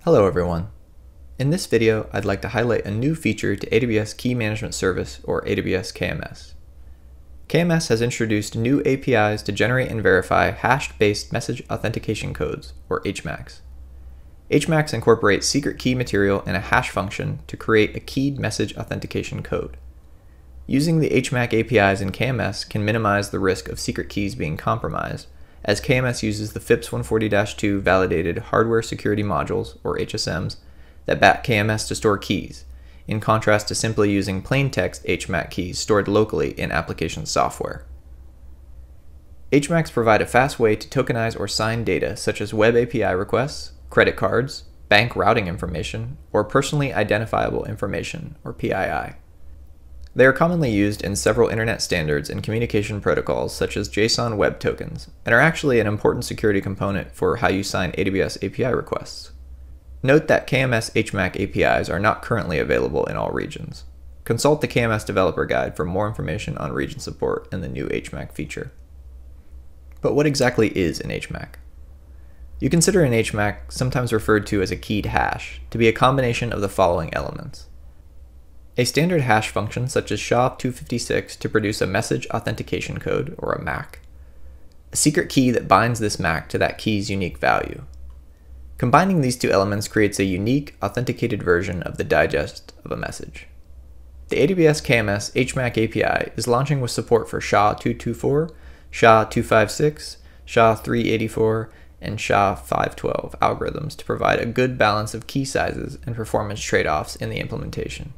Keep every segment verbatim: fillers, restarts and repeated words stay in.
Hello everyone. In this video, I'd like to highlight a new feature to A W S Key Management Service, or A W S K M S. K M S has introduced new A P Is to generate and verify Hash-Based Message Authentication Codes, or H MACs. H MACs incorporate secret key material and a hash function to create a keyed message authentication code. Using the H MAC A P Is in K M S can minimize the risk of secret keys being compromised, as K M S uses the F I P S one forty dash two validated hardware security modules, or H S Ms, that back K M S to store keys, in contrast to simply using plain text H MAC keys stored locally in application software. H MACs provide a fast way to tokenize or sign data such as web A P I requests, credit cards, bank routing information, or personally identifiable information, or P I I. They are commonly used in several internet standards and communication protocols such as JSON Web Tokens, and are actually an important security component for how you sign A W S A P I requests. Note that K M S H MAC A P Is are not currently available in all regions. Consult the K M S Developer Guide for more information on region support and the new H MAC feature. But what exactly is an H MAC? You consider an H MAC, sometimes referred to as a keyed hash, to be a combination of the following elements. A standard hash function such as S H A two fifty-six to produce a message authentication code, or a M A C. A secret key that binds this M A C to that key's unique value. Combining these two elements creates a unique, authenticated version of the digest of a message. The A W S K M S H MAC A P I is launching with support for S H A two twenty-four, S H A two fifty-six, S H A three eighty-four, and S H A five twelve algorithms to provide a good balance of key sizes and performance trade-offs in the implementation.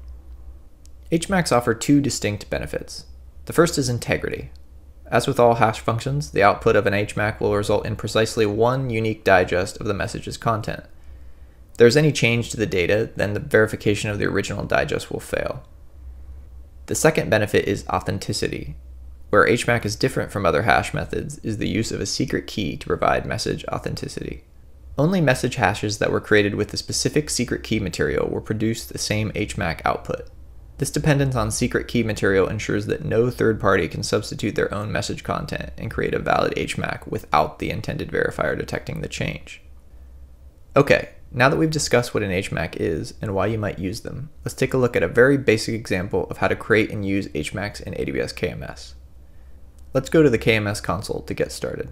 H MACs offer two distinct benefits. The first is integrity. As with all hash functions, the output of an H MAC will result in precisely one unique digest of the message's content. If there's any change to the data, then the verification of the original digest will fail. The second benefit is authenticity. Where H MAC is different from other hash methods is the use of a secret key to provide message authenticity. Only message hashes that were created with the specific secret key material will produce the same H MAC output. This dependence on secret key material ensures that no third party can substitute their own message content and create a valid H MAC without the intended verifier detecting the change. Okay, now that we've discussed what an H MAC is and why you might use them, let's take a look at a very basic example of how to create and use H MACs in A W S K M S. Let's go to the K M S console to get started.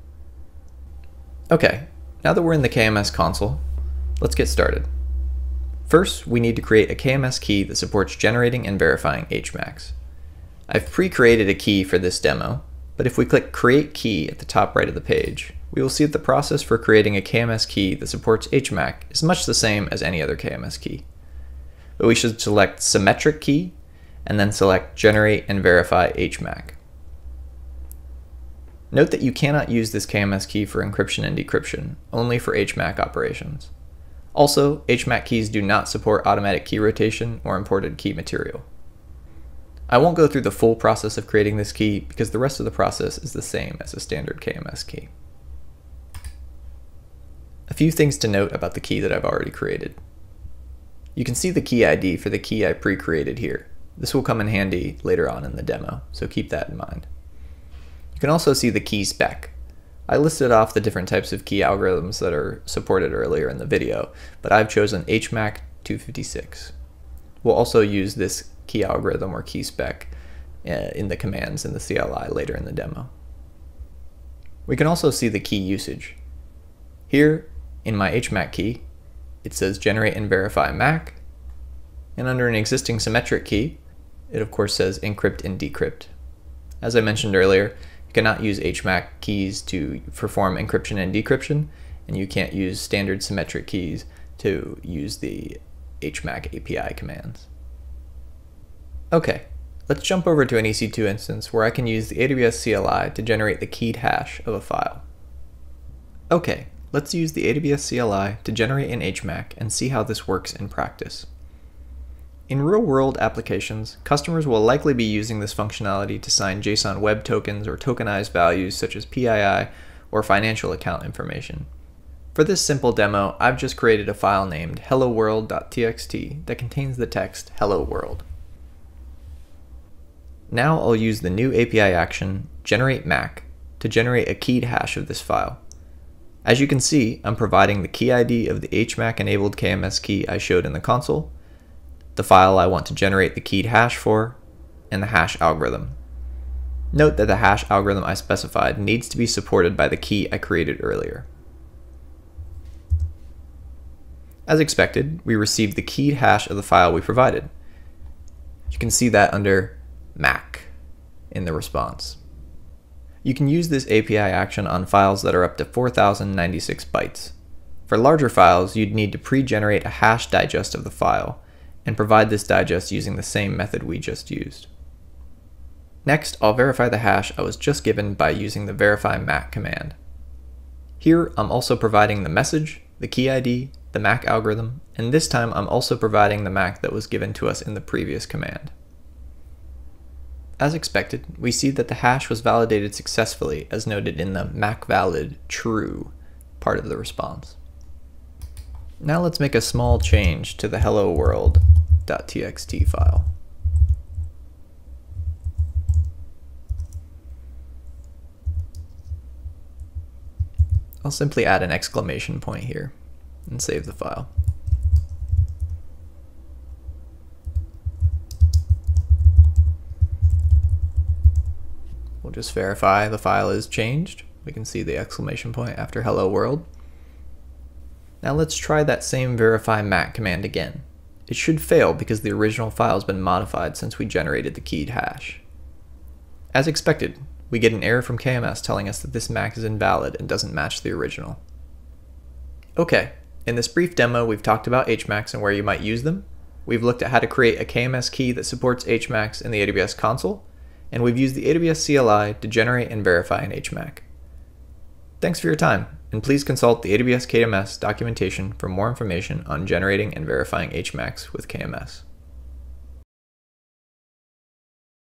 Okay, now that we're in the K M S console, let's get started. First, we need to create a K M S key that supports generating and verifying H MACs. I've pre-created a key for this demo, but if we click Create Key at the top right of the page, we will see that the process for creating a K M S key that supports H MAC is much the same as any other K M S key. But we should select Symmetric Key, and then select Generate and Verify H MAC. Note that you cannot use this K M S key for encryption and decryption, only for H MAC operations. Also, H MAC keys do not support automatic key rotation or imported key material. I won't go through the full process of creating this key because the rest of the process is the same as a standard K M S key. A few things to note about the key that I've already created. You can see the key I D for the key I pre-created here. This will come in handy later on in the demo, so keep that in mind. You can also see the key spec. I listed off the different types of key algorithms that are supported earlier in the video, but I've chosen H MAC two fifty-six. We'll also use this key algorithm or key spec uh, in the commands in the C L I later in the demo. We can also see the key usage. Here, in my H MAC key, it says Generate and Verify M A C, and under an existing symmetric key, it of course says Encrypt and Decrypt. As I mentioned earlier, you cannot use H MAC keys to perform encryption and decryption, and you can't use standard symmetric keys to use the H MAC A P I commands. Okay, let's jump over to an E C two instance where I can use the A W S C L I to generate the keyed hash of a file. Okay, let's use the A W S C L I to generate an H MAC and see how this works in practice. In real-world applications, customers will likely be using this functionality to sign JSON Web Tokens or tokenized values such as P I I or financial account information. For this simple demo, I've just created a file named hello world dot T X T that contains the text Hello World. Now I'll use the new A P I action, Generate M A C, to generate a keyed hash of this file. As you can see, I'm providing the key I D of the H MAC enabled K M S key I showed in the console, the file I want to generate the keyed hash for, and the hash algorithm. Note that the hash algorithm I specified needs to be supported by the key I created earlier. As expected, we received the keyed hash of the file we provided. You can see that under Mac in the response. You can use this A P I action on files that are up to four thousand ninety-six bytes. For larger files, you'd need to pre-generate a hash digest of the file and provide this digest using the same method we just used. Next, I'll verify the hash I was just given by using the verify mac command. Here, I'm also providing the message, the key I D, the Mac algorithm, and this time I'm also providing the Mac that was given to us in the previous command. As expected, we see that the hash was validated successfully as noted in the MacValid true part of the response. Now let's make a small change to the hello world dot t x t file. I'll simply add an exclamation point here and save the file. We'll just verify the file is changed. We can see the exclamation point after hello world. Now let's try that same verify mac command again. It should fail because the original file has been modified since we generated the keyed hash. As expected, we get an error from K M S telling us that this Mac is invalid and doesn't match the original. Okay, in this brief demo we've talked about H MACs and where you might use them. We've looked at how to create a K M S key that supports H MACs in the A W S console, and we've used the A W S C L I to generate and verify an H MAC. Thanks for your time, and please consult the A W S K M S documentation for more information on generating and verifying H MACs with K M S.